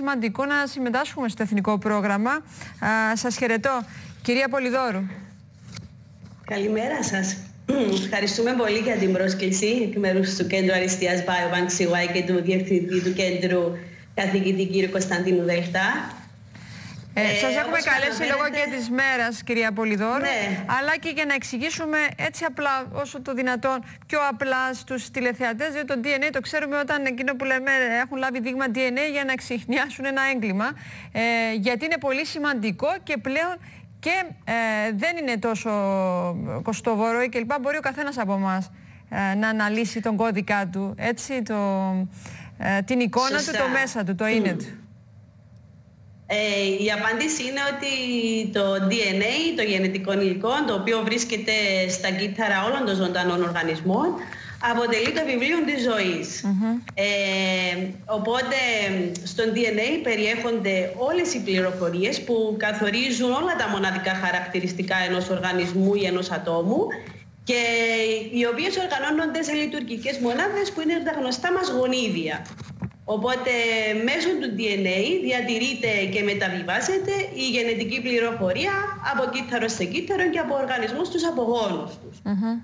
σημαντικό να συμμετάσχουμε στο εθνικό πρόγραμμα. Σας χαιρετώ. Κυρία Πολυδώρου. Καλημέρα σας. Ευχαριστούμε πολύ για την πρόσκληση εκ μέρους του Κέντρου Αριστείας Biobank CY και του Διευθυντή του Κέντρου, καθηγητή κ. Κωνσταντίνου Δέλτα. Σας έχουμε καλέσει λόγω και της μέρας, κυρία Πολυδώρου, ναι, αλλά και για να εξηγήσουμε έτσι απλά, όσο το δυνατόν πιο απλά στους τηλεθεατές, διότι το DNA το ξέρουμε όταν εκείνο που λέμε έχουν λάβει δείγμα DNA για να εξιχνιάσουν ένα έγκλημα, γιατί είναι πολύ σημαντικό και πλέον και δεν είναι τόσο κοστοβόρο και λοιπά. Μπορεί ο καθένας από εμάς να αναλύσει τον κώδικα του, έτσι, την εικόνα του, το μέσα του, το είναι του. Η απάντηση είναι ότι το DNA, το γενετικό υλικό, το οποίο βρίσκεται στα κύτταρα όλων των ζωντανών οργανισμών, αποτελεί το βιβλίο της ζωής. Οπότε στο DNA περιέχονται όλες οι πληροφορίες που καθορίζουν όλα τα μοναδικά χαρακτηριστικά ενός οργανισμού ή ενός ατόμου και οι οποίες οργανώνονται σε λειτουργικές μονάδες που είναι τα γνωστά μας γονίδια. Οπότε μέσω του DNA διατηρείται και μεταβιβάζεται η γενετική πληροφορία από κύτταρο σε κύτταρο και από οργανισμούς στους απογόνους τους.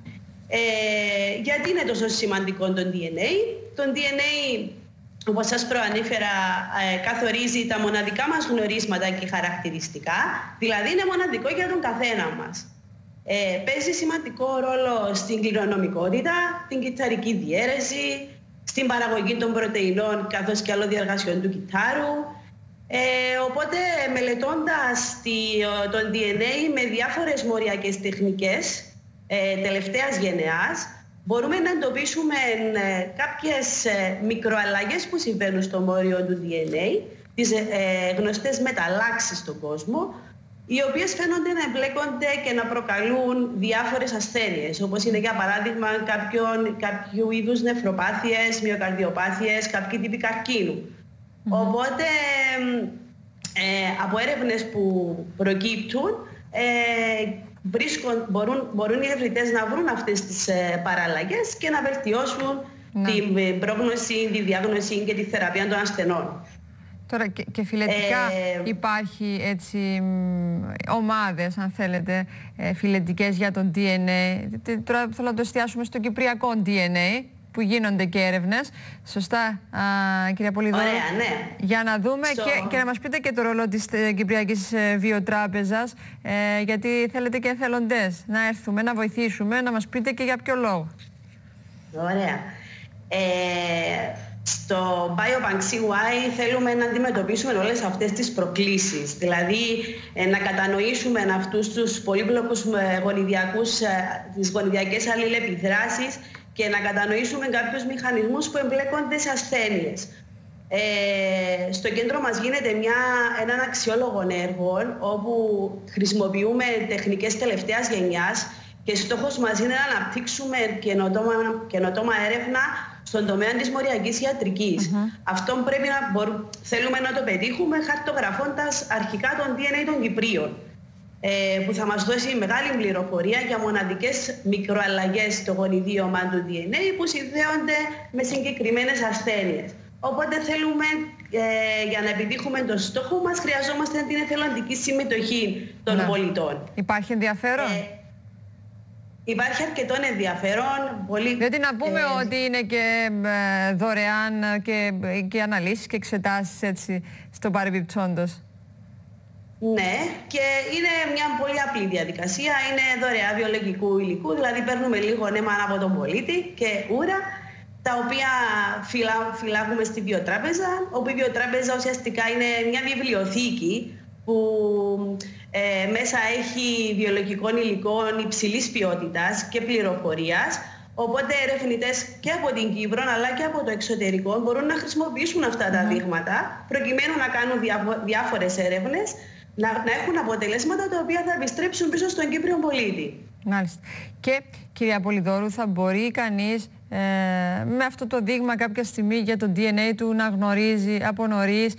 Γιατί είναι τόσο σημαντικό το DNA? Το DNA, όπως σας προανέφερα, καθορίζει τα μοναδικά μας γνωρίσματα και χαρακτηριστικά, δηλαδή είναι μοναδικό για τον καθένα μας. Παίζει σημαντικό ρόλο στην κληρονομικότητα, την κυτταρική διαίρεση, στην παραγωγή των πρωτεϊνών καθώς και άλλων διεργασιών του κυττάρου. Οπότε μελετώντας τον DNA με διάφορες μοριακές τεχνικές τελευταίας γενεάς, μπορούμε να εντοπίσουμε κάποιες μικροαλλαγές που συμβαίνουν στο μόριο του DNA, τις γνωστές μεταλλάξεις στον κόσμο, οι οποίες φαίνονται να εμπλέκονται και να προκαλούν διάφορες ασθένειες, όπως είναι για παράδειγμα κάποιου είδους νεφροπάθειες, μυοκαρδιοπάθειες, κάποιοι τύποι καρκίνου. Οπότε από έρευνες που προκύπτουν μπορούν οι ερευνητές να βρουν αυτές τις παραλλαγές και να βελτιώσουν την πρόγνωση, τη διάγνωση και τη θεραπεία των ασθενών. Τώρα και φιλετικά υπάρχει έτσι ομάδες, αν θέλετε, φιλετικές για τον DNA. Τώρα θέλω να το εστιάσουμε στο κυπριακό DNA που γίνονται και έρευνες. Σωστά, κυρία Πολυδώρου? Ωραία, ναι. Για να δούμε και να μας πείτε και το ρόλο της Κυπριακής Βιοτράπεζας, γιατί θέλετε και εθελοντές να έρθουμε, να βοηθήσουμε, να μας πείτε και για ποιο λόγο. Ωραία. Στο Biobank CY θέλουμε να αντιμετωπίσουμε όλες αυτές τις προκλήσεις, δηλαδή να κατανοήσουμε αυτούς τους πολύπλοκους τις γονιδιακές αλληλεπιδράσεις και να κατανοήσουμε κάποιους μηχανισμούς που εμπλέκονται σε ασθένειες. Στο κέντρο μας γίνεται έναν αξιόλογο έργο όπου χρησιμοποιούμε τεχνικές τελευταίας γενιάς και στόχος μας είναι να αναπτύξουμε καινοτόμα έρευνα στον τομέα της μοριακής ιατρικής. Αυτό θέλουμε να το πετύχουμε χαρτογραφώντας αρχικά τον DNA των Κυπρίων, που θα μας δώσει μεγάλη πληροφορία για μοναδικές μικροαλλαγές στο γονιδίωμα του DNA που συνδέονται με συγκεκριμένες ασθένειες. Οπότε θέλουμε, για να επιτύχουμε τον στόχο μας, χρειαζόμαστε την εθελοντική συμμετοχή των πολιτών. Υπάρχει ενδιαφέρον? Υπάρχει αρκετό ενδιαφέρον. Γιατί να πούμε ότι είναι και δωρεάν και αναλύσεις και εξετάσεις έτσι στο παρεμπιπτόντος. Ναι, και είναι μια πολύ απλή διαδικασία. Είναι δωρεά βιολογικού υλικού, δηλαδή παίρνουμε λίγο αίμα από τον πολίτη και ούρα, τα οποία φυλάγουμε στη βιοτράπεζα, όπου η βιοτράπεζα ουσιαστικά είναι μια βιβλιοθήκη που μέσα έχει βιολογικών υλικών υψηλής ποιότητας και πληροφορίας. Οπότε ερευνητές και από την Κύπρο αλλά και από το εξωτερικό μπορούν να χρησιμοποιήσουν αυτά τα δείγματα προκειμένου να κάνουν διάφορες έρευνες, να έχουν αποτελέσματα τα οποία θα επιστρέψουν πίσω στον Κύπριο πολίτη. Μάλιστα. Και κυρία Πολυδώρου, θα μπορεί κανείς με αυτό το δείγμα κάποια στιγμή για το DNA του να γνωρίζει από νωρίς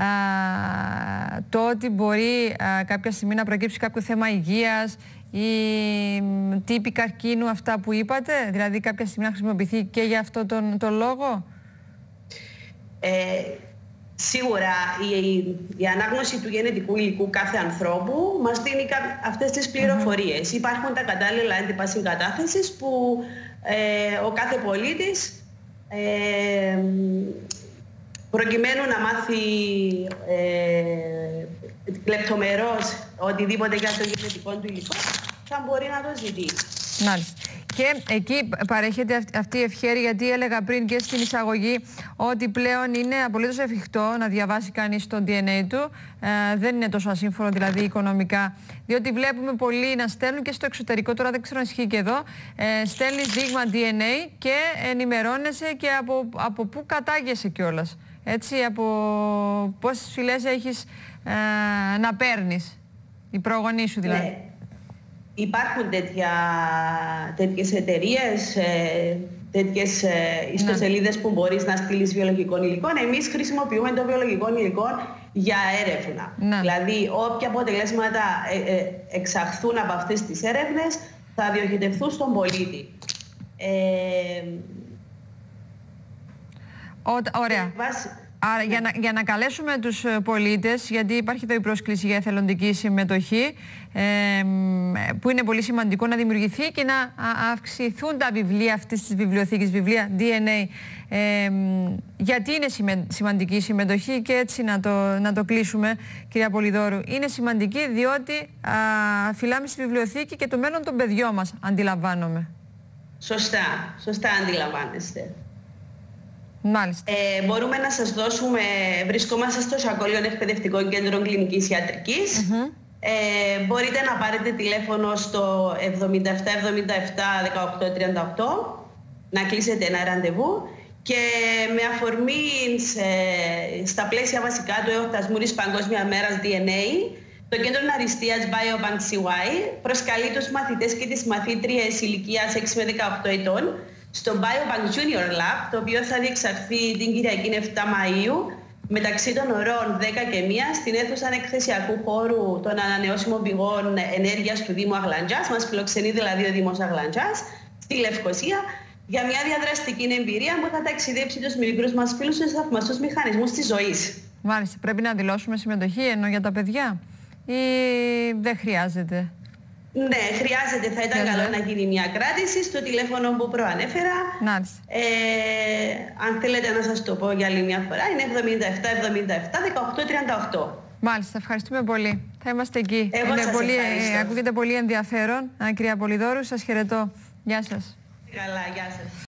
το ότι μπορεί κάποια στιγμή να προκύψει κάποιο θέμα υγείας ή τύπη καρκίνου, αυτά που είπατε, δηλαδή κάποια στιγμή να χρησιμοποιηθεί και για αυτό τον λόγο? Σίγουρα η ανάγνωση του γενετικού υλικού κάθε ανθρώπου μας δίνει αυτές τις πληροφορίες. Υπάρχουν τα κατάλληλα έντυπα συγκατάθεσης που ο κάθε πολίτης προκειμένου να μάθει λεπτομερώς οτιδήποτε για το γενετικό του υλικό θα μπορεί να το ζητήσει. Μάλιστα. Και εκεί παρέχεται αυτή η ευχέρεια, γιατί έλεγα πριν και στην εισαγωγή ότι πλέον είναι απολύτως εφικτό να διαβάσει κανείς το DNA του. Δεν είναι τόσο ασύμφωνο δηλαδή οικονομικά, διότι βλέπουμε πολλοί να στέλνουν και στο εξωτερικό, τώρα δεν ξέρω αν ισχύει και εδώ, στέλνεις δείγμα DNA και ενημερώνεσαι και από πού κατάγεσαι κιόλας. Έτσι, από πόσες φυλές έχεις να παίρνεις, οι προγονείς σου δηλαδή. Ναι. Υπάρχουν τέτοιες εταιρείες, τέτοιες ιστοσελίδες που μπορείς να στείλεις βιολογικών υλικών. Εμείς χρησιμοποιούμε το βιολογικό υλικό για έρευνα. Δηλαδή, όποια αποτελέσματα εξαχθούν από αυτές τις έρευνες θα διοχετευθούν στον πολίτη. Ωραία. Άρα, για να καλέσουμε τους πολίτες, γιατί υπάρχει εδώ η πρόσκληση για εθελοντική συμμετοχή, που είναι πολύ σημαντικό να δημιουργηθεί και να αυξηθούν τα βιβλία αυτής της βιβλιοθήκης, βιβλία DNA. Γιατί είναι σημαντική η συμμετοχή, και έτσι να το κλείσουμε, κυρία Πολυδώρου. Είναι σημαντική διότι φυλάμε στη βιβλιοθήκη και το μέλλον των παιδιών μας, αντιλαμβάνομαι. Σωστά αντιλαμβάνεστε. Μάλιστα. Μπορούμε να σας δώσουμε, βρισκόμαστε στο Σακόλιον Εκπαιδευτικό Κέντρο Κλινικής Ιατρικής. Μπορείτε να πάρετε τηλέφωνο στο 77 77 18 38, να κλείσετε ένα ραντεβού, και με αφορμή στα πλαίσια βασικά του εορτασμού της Παγκόσμια Μέρας DNA, το Κέντρο Αριστείας Biobank CY προσκαλεί τους μαθητές και τις μαθήτριες ηλικίας 6 με 18 ετών στο Biobank Junior Lab, το οποίο θα διεξαχθεί την Κυριακή 7 Μαΐου μεταξύ των ωρών 10 και 1 στην αίθουσα εκθεσιακού χώρου των ανανεώσιμων πηγών ενέργειας του Δήμου Αγλαντζάς. Μας φιλοξενεί δηλαδή ο Δήμος Αγλαντζάς στη Λευκοσία για μια διαδραστική εμπειρία που θα ταξιδέψει τους μικρούς μας φίλους στους θαυμαστούς μηχανισμούς της ζωής. Μάλιστα. Πρέπει να δηλώσουμε συμμετοχή ενώ για τα παιδιά, ή δεν χρειάζεται? Ναι, χρειάζεται. Θα ήταν καλό να γίνει μια κράτηση στο τηλέφωνο που προανέφερα. Αν θέλετε να σας το πω για άλλη μια φορά, είναι 77 77 18 38. Μάλιστα, ευχαριστούμε πολύ. Θα είμαστε εκεί. Ακούγεται πολύ ενδιαφέρον. Κυρία Πολυδώρου, σας χαιρετώ. Γεια σας. Καλά, γεια σας.